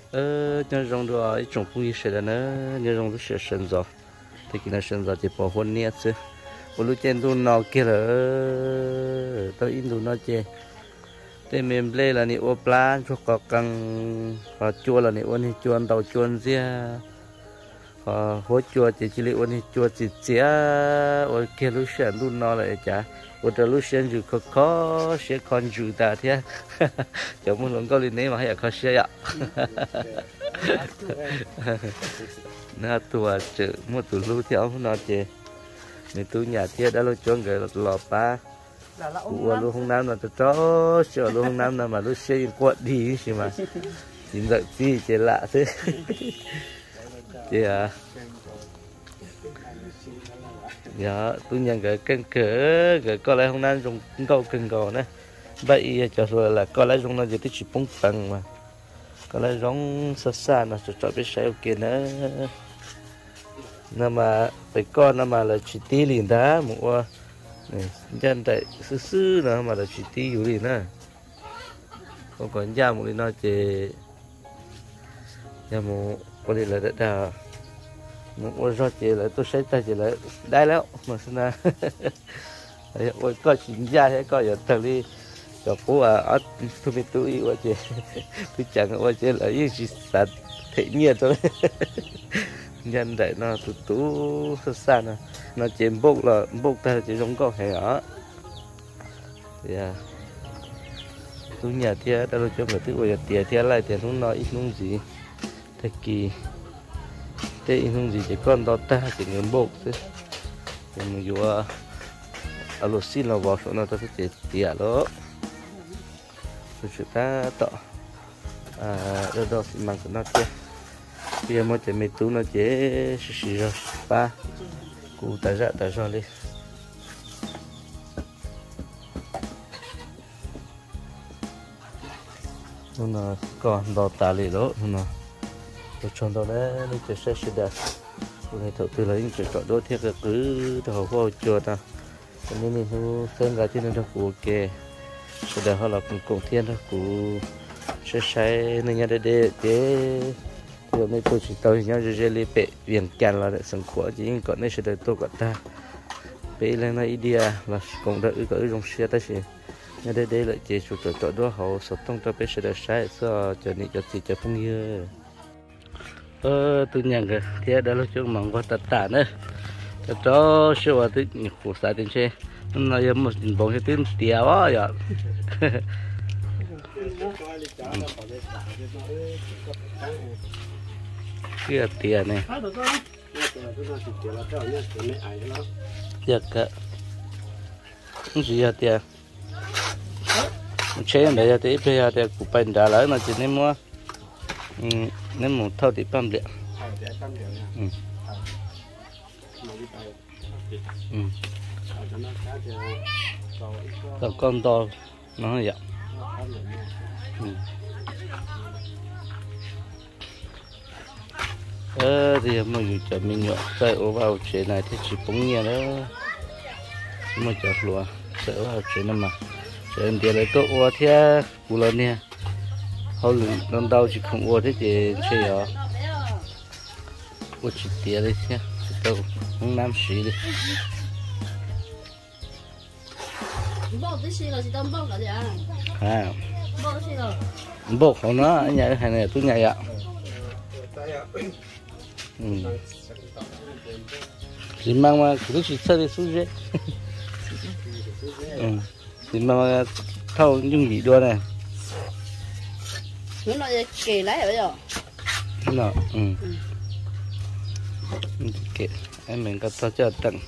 nhớ rong rồi trồng phun như sẽ là nó nhớ rong lúc sẽ sinh rồi thì khi nào sinh rồi thì bỏ hôn nhé chứ một lúc trên tu nó kia là tôi in tu nó chê thế mình lên là nị ô plan cho có căng và chua là nị ô thì chua đầu chua riêng hỗ chua chỉ lấy ô thì chua chỉ chia ô kia lúc sẽ tu nó lại chả ô từ lúc sẽ dù có sẽ còn dù ta thế chẳng muốn lòng có lên đấy mà hay là có sẽ ạ nó tua chữ một tụ lưu theo nó chê mình tu nhà thiết đã lo cho người lò ba của luôn không nam là cho sợ luôn không nam là mà lúc xây quật đi xí mà nhìn vậy gì chỉ lạ thế thì dạ tôi nhận cái cửa cái có lẽ không nam dùng câu cần gò nữa vậy cho rồi là có lẽ dùng nó chỉ chỉ bông bằng mà có lẽ giống xa xa nó cho biết sai ok nữa nhưng mà phải con nó mà là chỉ tí liền đá một dân tại xứ nữa mà là chỉ tíอยู่liền á còn còn ra một nó chỉ ra một có đi là đã một rồi chỉ là tôi sẽ ta chỉ làได้แล้วmà xin na ôi có chính ra thế có giờ thằng đi cho bố ở tôi biết tôi ôi chị tôi chẳng ôi chị là những gì sạch thể nhiên thôi nhân đại nó tú xa nè nó chém bốc là bốc ta chỉ giống có hệ ở thì tôi nhà thia đã lo cho người thứ bây giờ tiền thia lại tiền không nói ít không gì thế kỳ thế ít không gì chỉ con đó ta chỉ ngấm bốc thôi thì mình dù ở lô xin là vào số nó ta sẽ tiền đó rồi chúng ta tạo đó xi măng của nó kia bây giờ mới mấy túi nó chế xì rồi ba cụ tại ra đi nó còn đào tà lì đó nó tôi chọn đó đấy nó chế sẽ đẹp tôi này thợ từ lấy những chọn đôi thiết cái cứ từ hồi qua chùa ta nên mình thu xem cái trên nó cụ kề sẽ đẹp hơn là cùng thiên đó cụ sẽ nên nhà để giờ này tôi chỉ tới nhau rồi lấy bể viền cạn là để sản xuất chỉ còn đây sẽ để tôi còn ta bể lên là idea là cũng đợi có dùng xe tới xe nhà đây lại chỉ chủ chỗ đó họ sốt tông cho bể sẽ để sai cho này cho chị cho phong như tôi nhận cái thế đó là chỗ mong có tata nữa cho số tôi phụ sai tiền xe nó giờ một bộ cái tiền tiền quá vậy kia tiền này tiếc cả không gì hết tiền chơi này giờ thì bây giờ thì cũng phải trả lại mà chỉ nên một thao thì băm điện còn con to nó vậy thì mà dù cho mình nhọ sai ở vào chuyện này thì chỉ búng nhẹ đó mà chặt lúa sai ở vào chuyện này mà chuyện tiền này có ô thế cú lớn nè họ lần đầu chỉ không ô thế thì chơi ở ô chỉ tiền đấy nhá đâu không nam sĩ đi bộ của nó ở nhà này này tôi nhà ạ chỉ mang mà cứ chỉ chơi đi xuống dưới chỉ mang thâu nhung gì đua này nó kề lấy bây giờ nó kệ em mình có cho tận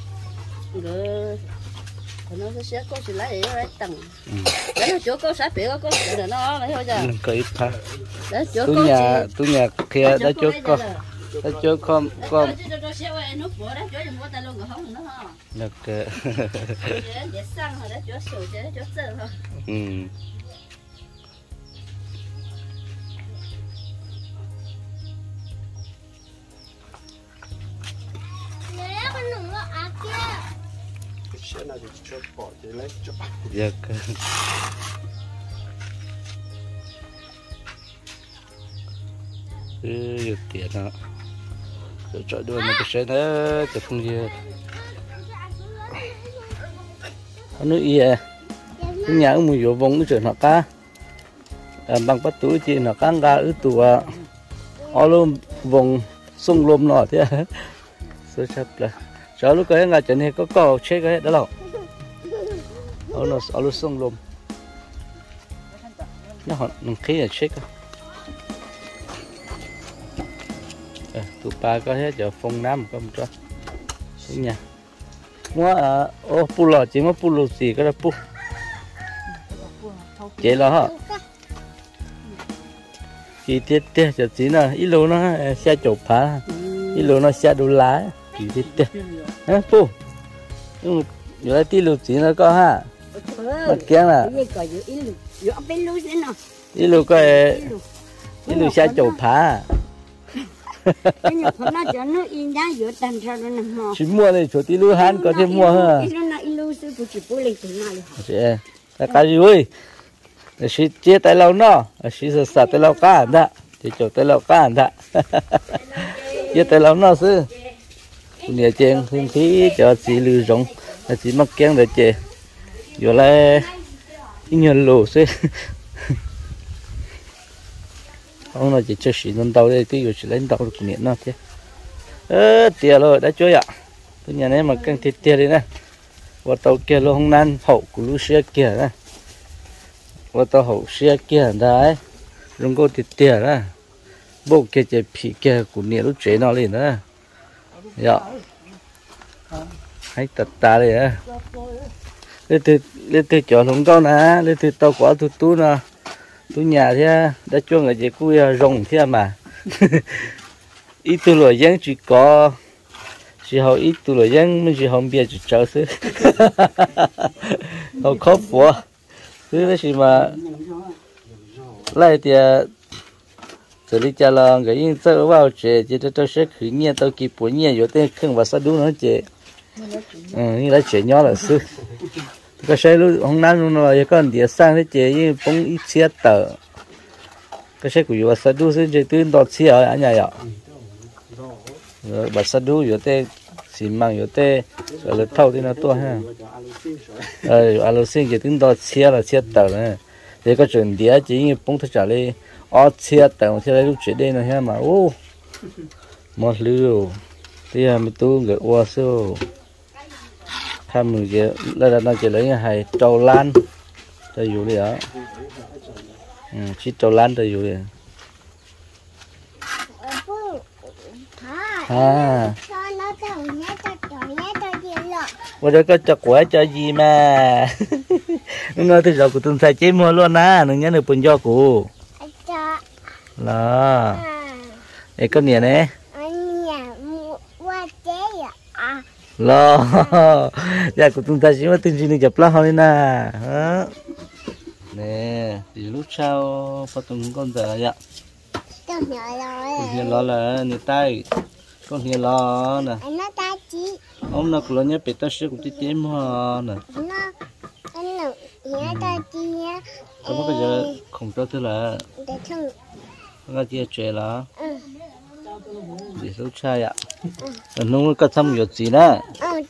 nó sẽ có sự lấy để tầng đấy chỗ có sát biển có để nó lấy thôi giờ có ít ha tôi nhà kia đã chỗ con được Nhiều tiền đó. Rồi chọi đuôi nó cái nữa thì không gì. Nó ý à. Cái nhà ông mình vô vòng cái nó cá. Bằng bắt túi chị nó cá ra ở tù à. Ở luôn vòng sông lôm nó thế. Số chấp là. Cháu lúc cái ngày chân này có chết cái đó đâu. Ở luôn sông lôm. Nó họ nó khí là chết á. Tụi ba có hết giờ phong nam có một chút nha mua pu lò chỉ mua pu lò gì cái đó pu chế là hả chỉ tiết tiết giờ chỉ là ít lô nó xe chụp phá ít lô nó xe đồ lá chỉ tiết tiết pu nhưng giờ tí lô chỉ nó có ha mặt kia là ít lô cái ít lô xe chụp phá chỉ mua này chỗ tí lưu han có thể mua ha. Cái gì ơi, chỉ chia tay lâu nó, chỉ sợ tay lâu cá ăn đã, chỉ chỗ tay lâu cá ăn đã. Chia tay lâu nó chứ. Nhà chèn thêm tí cho chỉ lưu rong, chỉ mắc kén để chè. Rồi lại nhiều lỗ chứ. Ông nói chỉ cho xí lên tàu đây, cái chỉ lên tàu được miệng nó thế. Tiền rồi đã chơi ạ. Tôi nhà này mà căng thịt tiền đi nè. Và tàu kia lo không nan hậu của lũ xe kia nè. Và tàu hậu xe kia đấy. Rung có thịt tiền nè. Bộ kia chạy phỉ kia của nhà lũ chế nó lên nè. Dạ. Hãy tật ta đây nè. Lên từ chọn không tao nè. Lên từ tàu quả tụt tú nè. Tôi nhà thế đã cho người chị cui rồng thế mà ít tôi rồi dân chỉ có chỉ họ ít tôi rồi dân mình chỉ không biết chỉ chờ chứ họ khó phủa thứ đó gì mà lại thì xử lý cho là cái yên sơ vào chế chỉ cho sẽ khử nhiên tao kịp bổ nhiên rồi tên không và sao đúng nó chế như là chế nhỏ là sư cái xe lúc hôm nay luôn rồi con địa sang thế chế như bông ít xe tờ cái xe của you sao đúng chứ chế tuyên đọt xe ở nhà vậy rồi bà sao đúng rồi thế xì măng rồi thế rồi là thâu thì nó to ha alo xin chế tuyên đọt xe là xe tờ này thế có chuyện địa chỉ như bông thật trả lời ở xe tờ xe lúc chế đây nó ha mà ô một lưu thì mình tu người qua số tham mình giờ đây là chỉ lấy hai trâu lan đây dụ đi đó chỉ trâu lan đây dụ đi bây giờ có cho quả cho gì mà nó thì giờ của tôi xài chế mua luôn á đừng nhớ được phần do của là cái con này nè lo giờ của chúng ta chỉ mà tin gì chụp lá thôi nè nè thì lúc sau phát tung con giờ vậy con hiền lo là người tay con hiền lo nè ông nào cũng nhớ bị tao sẽ cũng tiếp mà nè có một cái giờ không cho thứ là cái gì chuyện là để lúc sau ạ nó có thăm nhiều gì nè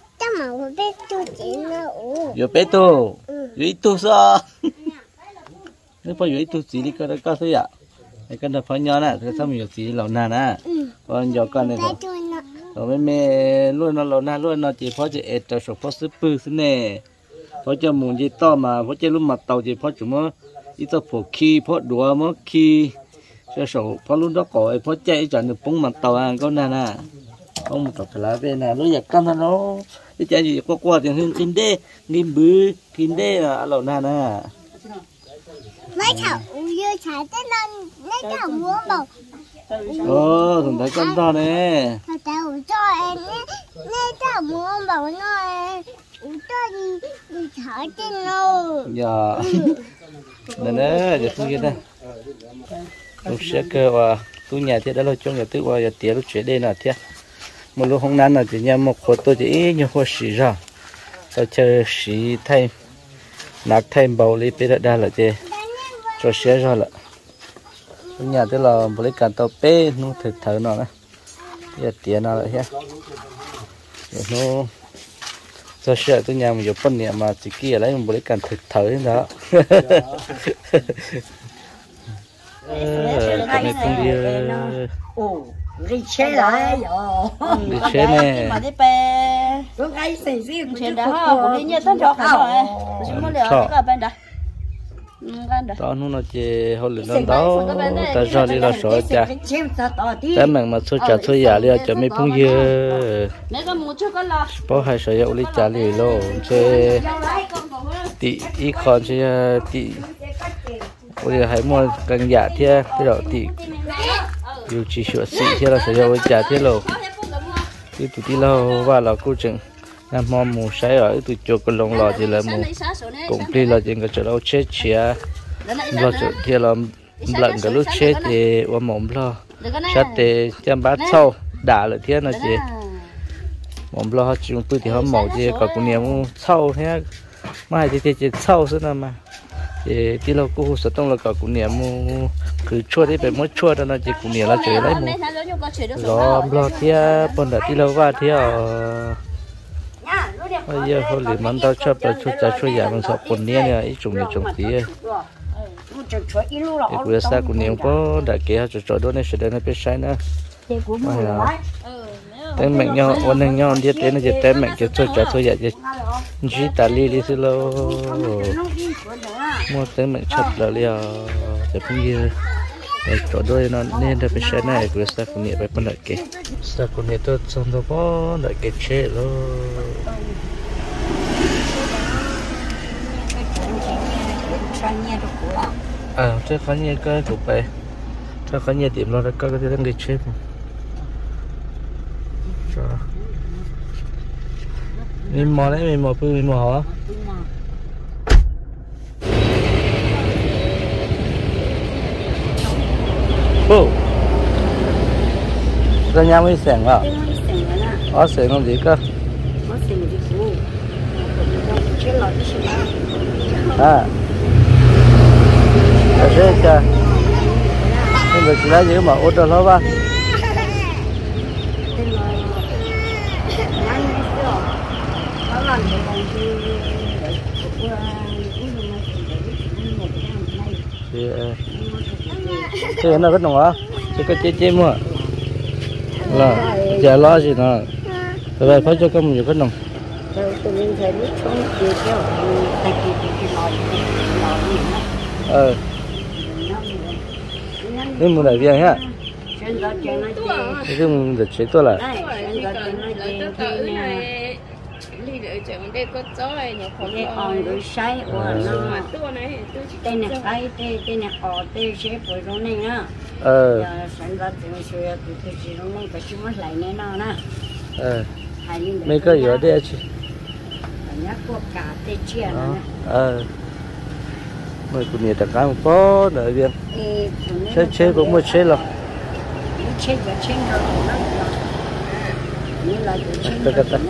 nhiều bé tu ít tu sao nếu phải ít tu gì đi cái đó có thôi ạ cái đó phải nhớ nè cái thăm nhiều gì lâu nè nè còn giờ con này rồi mẹ luôn nó lâu nè luôn nó chỉ phải chỉ ép cho số phải sửa bự thế nè phải cho muốn gì to mà phải cho lúc mặt tàu chỉ phải chúng nó ít cho phổ khí phải đùa mà khí cho số phải lúc đó có phải chạy chọn được bóng mặt tàu ăn con nè nè ông một tập lá bên này nó giật cam nó cái chạy gì qua thì hơn kinh đê nghiêm bự kinh đê là lâu nè nè mấy thảo như trái tết lên mấy thảo mua bầu thằng thấy con to nè thảo cho em mấy thảo mua bầu nó cho đi thảo trên nó dạ nè nè giờ tôi kia lúc sẽ cơ và tôi nhà thì đã lo cho người tự qua giờ tiền lúc chuyện đây là thế một lúc hôm nay là chỉ nhà một khối tôi chỉ nhiều khối xì ra tôi chơi xì thay nạc thay bầu đi bây giờ là gì cho xe ra là nhà tức là một cái cán tàu pê nó thử thử nó này giờ tiền nó lại ha nó cho sợ tôi nhà mình dùng phân niệm mà chỉ kia lấy một cái cán thử thử thế đó cái này không đi đi chơi lại đi chơi này mà đi pe lúc ấy xảy ra chuyện đó cũng đi nhớ tới cho rồi chỉ muốn liệu cái bên đó đó nó chỉ hồi lửa đó ta cho đi là số cha cái mình mà số cha số già đi cho mấy phong dưa bao hai số già đi trả đi luôn chơi tị ít con chơi tị bây giờ hãy mua cần giả thế cái đó tị yêu chỉ sửa xị thế là số già đi trả thế luôn cái tụi tí lâu và là cô chừng nam mom mù sấy ở tụi chuột con lông lò thì là mù cũng đi là chuyện cái chỗ đâu chết chia lo chỗ thì là lợn cái lúc chết thì qua mồm lo chết thì chăm bát sâu đã là thế là gì mồm lo chúng tôi thì họ mổ thì có cũng nhiều sâu thế mai thì sâu xí nào mà thì tí lâu cô sợ tông là có cũng nhiều cứ chua đi phải mới chua đó nó chỉ cũng nhiều là chơi lấy lo thế bọn đã tí lâu qua thế bây giờ họ liền mang tao cho bà chú cha chú già mình sợ quần nia nè ít trùng tí thì bây giờ cũng nhiều có đại kia cho cho đó này sẽ đến bên sai nữa tên mẹ nhau ôn anh nhau đi tên này tên mẹ kia cho cha chú già gì chỉ ta đi xí lo mua tên mẹ chặt là liao để bây giờ chỗ đôi nó nên là bên sai này bây giờ cũng nhiều bên bên đại kia sao cũng nhiều tôi xong rồi có đại kia chết rồi chắc có nhiều cái tụ bè chắc có nhiều điểm lo đã có cái tiếng người chết mình mò đấy mình mò bự mình mò hả bự ra nhà mới sành à ở sành làm gì cơ à thế cha nhưng mà chỉ là gì mà ô tô nó ba thì nó rất ngon á chỉ có chế mua là giờ lo gì nữa rồi phải cho công nhiều cái nồng nên mua đại viên ha cái mình được chế tôi là đây có chó này nhỏ không đây on rồi sai và nó tên này cái tên này họ tên chế phải rồi này nhá sản vật thì sẽ từ chế rồi này phải chịu mất lại này nó nè mấy cái gì đây chị nhá có cả tên chia nữa mấy cái này tất cả một phố đại viên chế cũng mới chế rồi chế rồi như là chế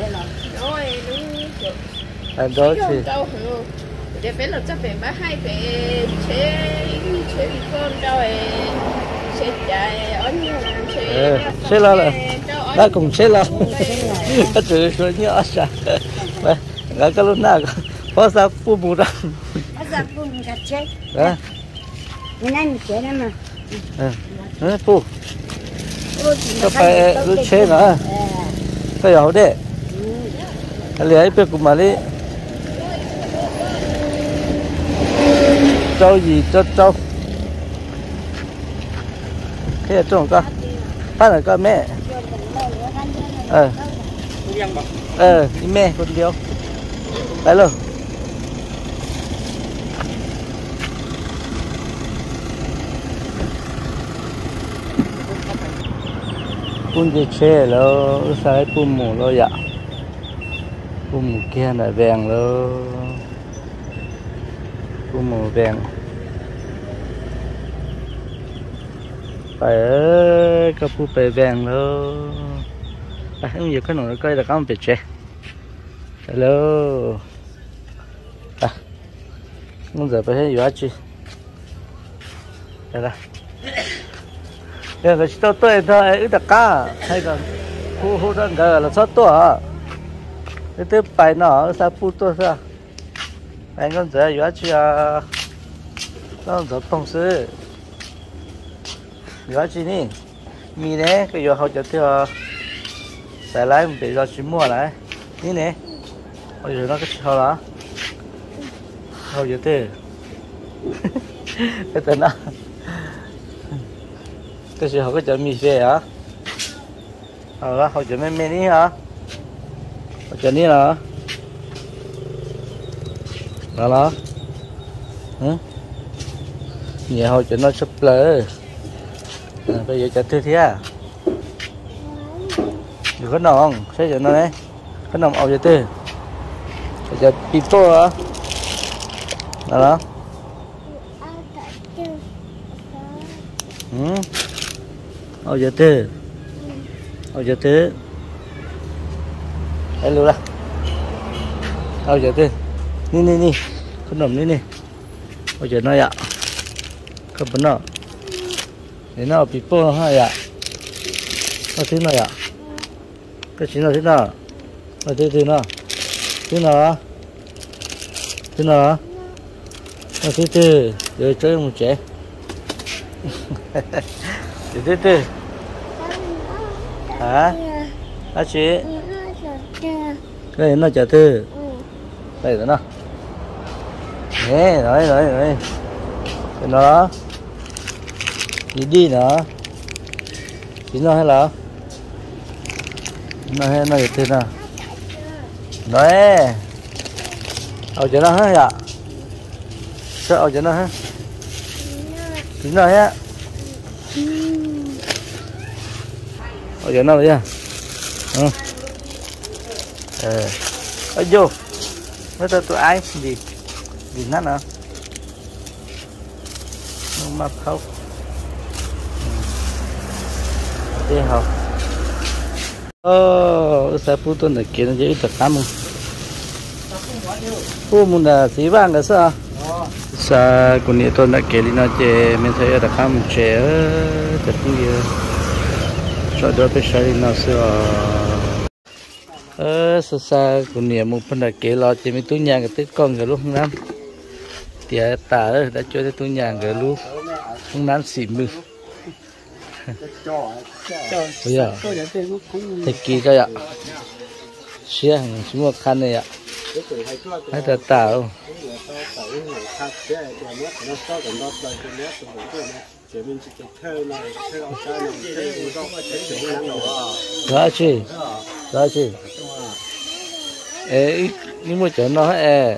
anh đó thì để phải là chắc phải hai phải chế con rồi chế chạy ở như chế là đã cùng chế là cái chữ số nhớ sao vậy cái lúc nào có sao phụ mù ra có sao phụ mù ra chế mình ăn chế đó mà phụ có phải lúc chế nữa cái gì đấy lấy bé của mà đi trâu gì cho trâu thế là trâu con bắt là con mẹ đi mẹ con điêu đấy luôn phun gì chơi lo sai phun mù lo dạ phun mù kia là vàng lo phun mù vàng phải cái phun phải vàng lo không nhiều cái nồi cây là có một bể chè hello không giờ phải hết gì đây là cái tao tôi thôi ít đặc cá hay còn khu đó gần là sót tôi à cái thứ bài nó sao phụ tôi sao anh con dễ dõi chưa nó rất thông sư dõi chi nè mi nè cái giờ họ cho theo xài lái để cho chị mua lại ní nè bây giờ nó cái sao đó họ giờ thế cái tên nó cái gì họ có chở mì về hả họ chở mì ní hả họ chở ní hả đó nhiều họ chở nó sắp lỡ bây giờ chở thứ thế à được cái nòng sẽ chở nó đấy cái nòng ao giờ tư chở pipo hả đó ao giờ tư hello lah ao giờ tư ni cái nòng ni ao giờ nó ya cái bên nó để nó pipo ha ya nó thế nào ya cái gì nó thế nào nó thế nào nó thế rồi chơi một trẻ thế hả chị cái nó chả tư đây rồi nó nè rồi cái nó đi nữa chỉ nó hay là nó hay nó gì thế nào nói ở chỗ nó hết ạ sợ ở chỗ nó hết chính rồi á ở chỗ nó vậy à ở vô mấy tụi ai gì nát nào nó mập không đi học saya putus nak kira je itu kamu muốn là gì vàng cái sao sa kuning itu nak kiri nak je men saya ada kamu je tapi so dua pesari nak sa kuning mau pernah kiri lo je itu nyang itu con cái lúc năm tiada tahu dah cuci itu nyang cái lúc năm xịn mưa bây giờ thịt kỳ coi ạ xía hàng chúng một khăn này ạ hay là tảo đó chứ ê nhưng mà chỗ nó hết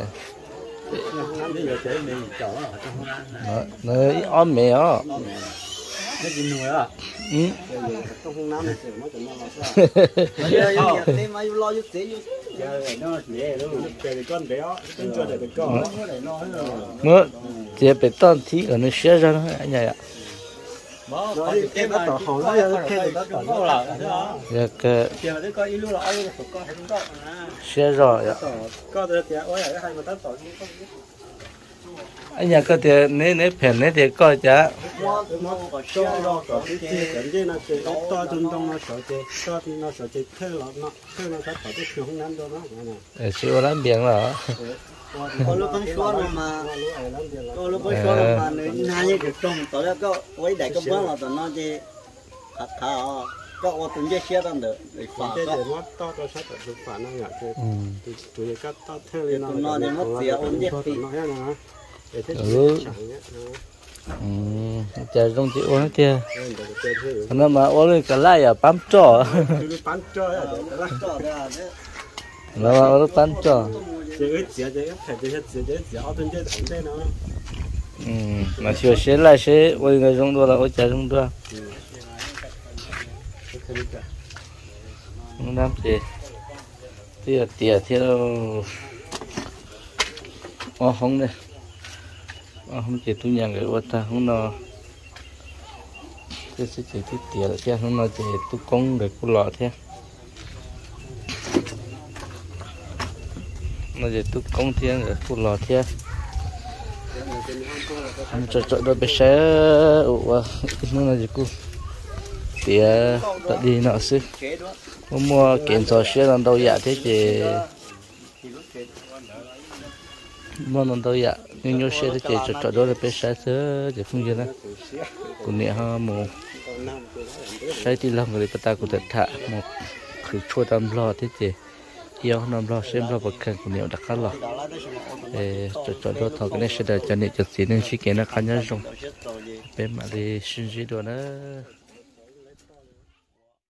nó ôm mẹ á cái gì nuôi à? Trong không nắm thì nó chừng nó là sao? Giờ thêm ai lo giúp tí giúp. Giờ nó dễ luôn, cái con béo, con cho để con nó để lo hết rồi. Mưa, chỉ bị tổn thì ở nó xé ra nó anh nhỉ ạ. Rồi cái bắt đầu hỏng nó cái bắt đầu nó là đó. Giờ cái. Giờ đấy có ít lúc là ai cũng có hay không có. Xé rồi ạ. Có được thì ôi là hai mà tắt tỏi không có. Anh nhà có thể nếu phèn nếu thì coi chả nó cho lo có cái gì nó chơi to trung đông nó sợ chơi to thì nó sợ chơi theo nó sẽ phải cái không nắm đâu nó siêu lắm biển rồi có lúc con xóa nó mà có lúc con xóa nó mà hai như cái trồng tỏi đó có với đại có bớt là tụi nó chơi thà có ô tụi chơi xe đang được phá cái nó to cho sát được phá nó ngã chơi tụi cái to theo nó để mất tiền ôn chết thì chờ trong chị uống kia nó mà uống cái lại à bám trò nó mà uống bám trò mà chiều sẽ lại sẽ uống cái trong đó là uống trà trong đó không làm gì tiệt theo không đây không chỉ tu nhà người ta không nó cái sẽ chỉ tiết tiệt là không nó chỉ tu công để cu lọ thế nó chỉ tu công thế để cu lọ thế anh cho đôi bé xe nó là gì cu tía đã đi nọ xứ mua kiện trò xe lần đầu dạ thế chị mua lần đầu dạ nhưng nhau xe thế chị cho đó là bé sai sớ chị không gì nữa cũng nhẹ ha một sai thì lòng người ta cũng thật thà một khử chua đâm lo thế chị yêu nằm lo xem lo bậc cần cũng nhẹ đặc khá lo cho đó thằng cái này sẽ để cho nên cho chị nên chỉ kiện nó khá nhớ rồi bên mà đi xin gì đó nữa